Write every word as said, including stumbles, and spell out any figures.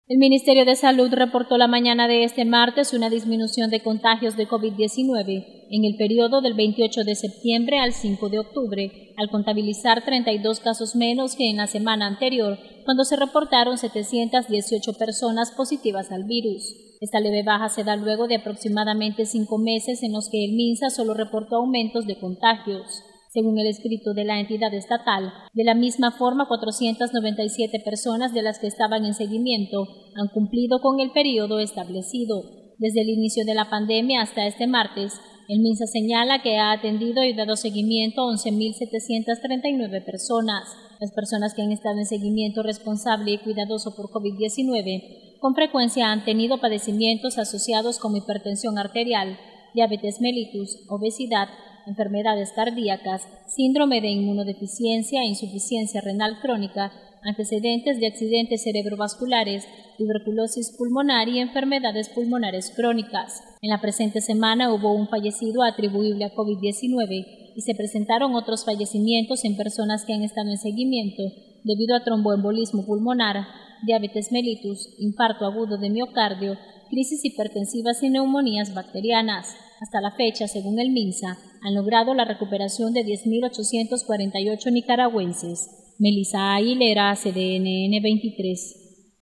El Ministerio de Salud reportó la mañana de este martes una disminución de contagios de COVID diecinueve en el periodo del veintiocho de septiembre al cinco de octubre, al contabilizar treinta y dos casos menos que en la semana anterior, cuando se reportaron setecientas dieciocho personas positivas al virus. Esta leve baja se da luego de aproximadamente cinco meses en los que el MINSA solo reportó aumentos de contagios. Según el escrito de la entidad estatal, de la misma forma, cuatrocientas noventa y siete personas de las que estaban en seguimiento han cumplido con el periodo establecido. Desde el inicio de la pandemia hasta este martes, el MINSA señala que ha atendido y dado seguimiento a once mil setecientas treinta y nueve personas. Las personas que han estado en seguimiento responsable y cuidadoso por COVID diecinueve con frecuencia han tenido padecimientos asociados como hipertensión arterial, diabetes mellitus, obesidad, enfermedades cardíacas, síndrome de inmunodeficiencia e insuficiencia renal crónica, antecedentes de accidentes cerebrovasculares, tuberculosis pulmonar y enfermedades pulmonares crónicas. En la presente semana hubo un fallecido atribuible a COVID diecinueve y se presentaron otros fallecimientos en personas que han estado en seguimiento debido a tromboembolismo pulmonar, diabetes mellitus, infarto agudo de miocardio, crisis hipertensivas y neumonías bacterianas. Hasta la fecha, según el MINSA, han logrado la recuperación de diez mil ochocientos cuarenta y ocho nicaragüenses. Melissa Aguilera, C D N N veintitrés.